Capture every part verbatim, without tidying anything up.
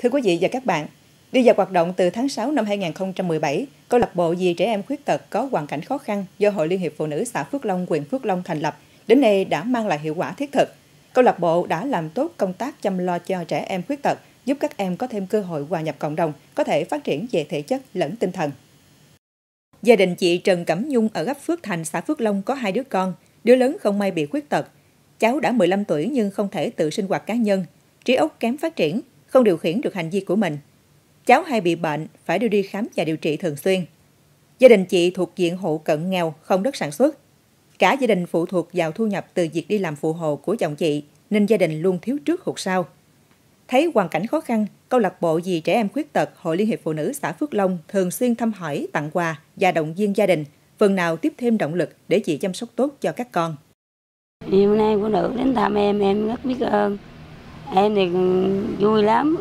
Thưa quý vị và các bạn, đi vào hoạt động từ tháng sáu năm hai nghìn không trăm mười bảy, câu lạc bộ vì trẻ em khuyết tật có hoàn cảnh khó khăn do Hội Liên hiệp Phụ nữ xã Phước Long, huyện Phước Long thành lập, đến nay đã mang lại hiệu quả thiết thực. Câu lạc bộ đã làm tốt công tác chăm lo cho trẻ em khuyết tật, giúp các em có thêm cơ hội hòa nhập cộng đồng, có thể phát triển về thể chất lẫn tinh thần. Gia đình chị Trần Cẩm Nhung ở ấp Phước Thành, xã Phước Long có hai đứa con, đứa lớn không may bị khuyết tật. Cháu đã mười lăm tuổi nhưng không thể tự sinh hoạt cá nhân, trí óc kém phát triển, không điều khiển được hành vi của mình. Cháu hay bị bệnh, phải đưa đi khám và điều trị thường xuyên. Gia đình chị thuộc diện hộ cận nghèo, không đất sản xuất. Cả gia đình phụ thuộc vào thu nhập từ việc đi làm phụ hồ của chồng chị, nên gia đình luôn thiếu trước hụt sau. Thấy hoàn cảnh khó khăn, câu lạc bộ vì trẻ em khuyết tật Hội Liên hiệp Phụ nữ xã Phước Long thường xuyên thăm hỏi, tặng quà và động viên gia đình, phần nào tiếp thêm động lực để chị chăm sóc tốt cho các con. Hôm nay phụ nữ đến thăm em, em rất biết ơn. Em thì vui lắm.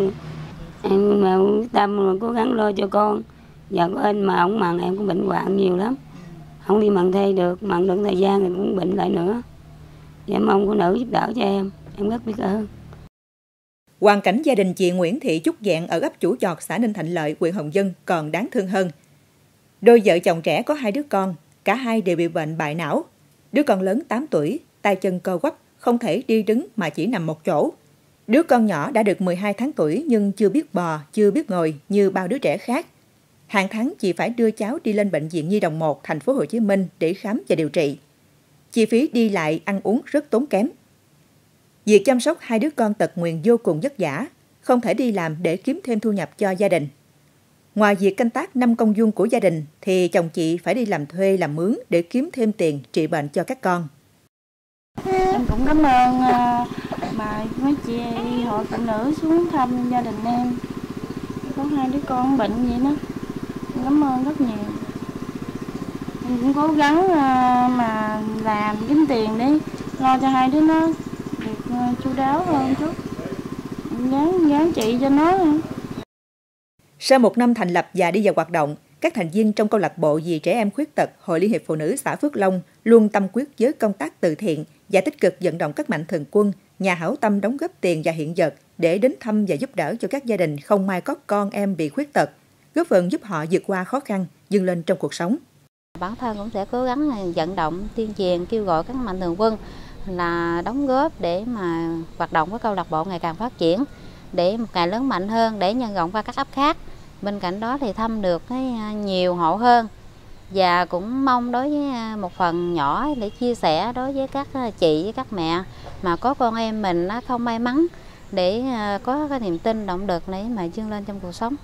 Em mà tâm cố gắng lo cho con. Giờ có anh mà ông mặn em cũng bệnh hoạn nhiều lắm. Không đi mặn thay được, mặn được thời gian thì cũng bệnh lại nữa. Và em mong phụ nữ giúp đỡ cho em. Em rất biết ơn. Hoàn cảnh gia đình chị Nguyễn Thị Trúc Dạng ở ấp Chủ Chọt, xã Ninh Thạnh Lợi, huyện Hồng Dân còn đáng thương hơn. Đôi vợ chồng trẻ có hai đứa con, cả hai đều bị bệnh bại não. Đứa con lớn tám tuổi, tay chân co quắp, không thể đi đứng mà chỉ nằm một chỗ. Đứa con nhỏ đã được mười hai tháng tuổi nhưng chưa biết bò, chưa biết ngồi như bao đứa trẻ khác. Hàng tháng chị phải đưa cháu đi lên bệnh viện Nhi đồng một, thành phố Hồ Chí Minh để khám và điều trị. Chi phí đi lại, ăn uống rất tốn kém. Việc chăm sóc hai đứa con tật nguyền vô cùng vất vả, không thể đi làm để kiếm thêm thu nhập cho gia đình. Ngoài việc canh tác năm công vuông của gia đình, thì chồng chị phải đi làm thuê làm mướn để kiếm thêm tiền trị bệnh cho các con. Em cũng cảm ơn bà mấy chị hội phụ nữ xuống thăm gia đình em. Có hai đứa con bệnh vậy đó. Em cảm ơn rất nhiều. Em cũng cố gắng mà làm kiếm tiền để lo cho hai đứa nó được chu đáo hơn chút. Em gắng, gắng trị cho nó. Sau một năm thành lập và đi vào hoạt động, các thành viên trong câu lạc bộ vì trẻ em khuyết tật Hội Liên hiệp Phụ nữ xã Phước Long luôn tâm quyết với công tác từ thiện và tích cực vận động các mạnh thường quân, nhà hảo tâm đóng góp tiền và hiện vật để đến thăm và giúp đỡ cho các gia đình không may có con em bị khuyết tật, góp phần giúp họ vượt qua khó khăn, vươn lên trong cuộc sống. Bản thân cũng sẽ cố gắng vận động, tuyên truyền, kêu gọi các mạnh thường quân là đóng góp để mà hoạt động của câu lạc bộ ngày càng phát triển, để một ngày lớn mạnh hơn, để nhân rộng qua các ấp khác. Bên cạnh đó thì thăm được nhiều hộ hơn, và cũng mong đối với một phần nhỏ để chia sẻ đối với các chị với các mẹ mà có con em mình không may mắn, để có cái niềm tin, động lực để mà vươn lên trong cuộc sống.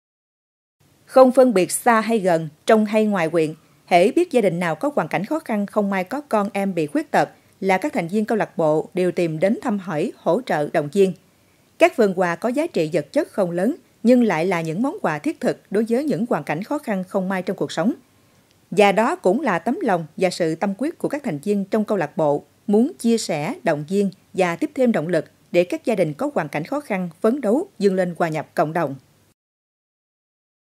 Không phân biệt xa hay gần, trong hay ngoài huyện, hễ biết gia đình nào có hoàn cảnh khó khăn không may có con em bị khuyết tật là các thành viên câu lạc bộ đều tìm đến thăm hỏi, hỗ trợ, động viên. Các phần quà có giá trị vật chất không lớn nhưng lại là những món quà thiết thực đối với những hoàn cảnh khó khăn không may trong cuộc sống. Và đó cũng là tấm lòng và sự tâm quyết của các thành viên trong câu lạc bộ muốn chia sẻ, động viên và tiếp thêm động lực để các gia đình có hoàn cảnh khó khăn phấn đấu vươn lên hòa nhập cộng đồng.